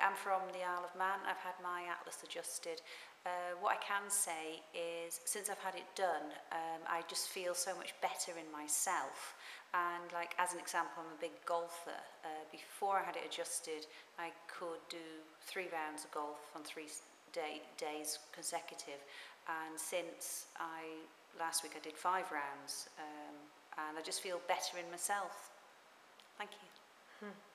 am from the Isle of Man. I've had my atlas adjusted. What I can say is, since I've had it done, I just feel so much better in myself. And like, as an example, I'm a big golfer. Before I had it adjusted, I could do 3 rounds of golf on 3 days consecutive. And since last week I did 5 rounds, and I just feel better in myself. Thank you.